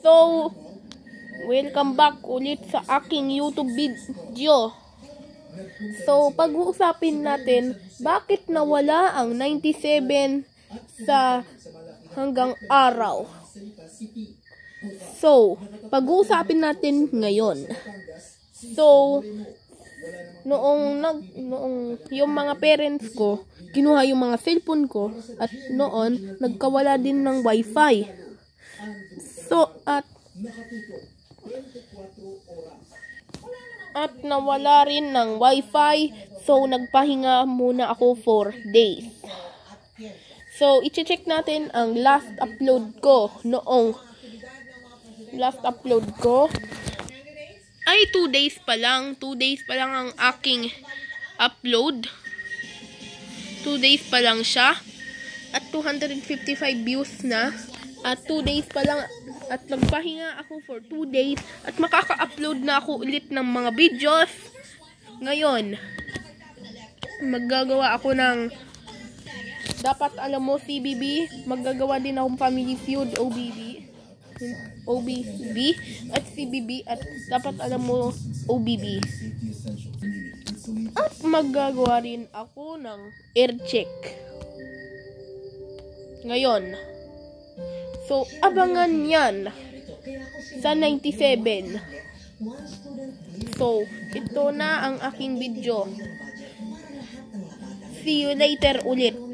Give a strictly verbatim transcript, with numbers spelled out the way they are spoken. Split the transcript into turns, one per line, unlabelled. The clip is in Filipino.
So, welcome back ulit sa aking YouTube video. So, pag-uusapin natin, bakit nawala ang ninety-seven sa hanggang araw? So, pag-uusapin natin ngayon. So, noong nag noong yung mga parents ko kinuha yung mga cellphone ko at noon nagkawala din ng wifi. So at at nawala rin ng wifi, so nagpahinga muna ako for days. So i-check natin ang last upload ko noong last upload ko ay two days pa lang. two days pa lang ang aking upload. two days pa lang siya. At two hundred fifty-five views na. At two days pa lang. At nagpahinga ako for two days. At makaka-upload na ako ulit ng mga videos. Ngayon, maggagawa ako ng dapat alam mo C B B. Maggagawa din akong Family Feud O B B. O B B at C B B at dapat alam mo O B B. At maggagawa rin ako ng air check ngayon. So abangan yan sa ninety-seven. So ito na ang aking video. See you later ulit.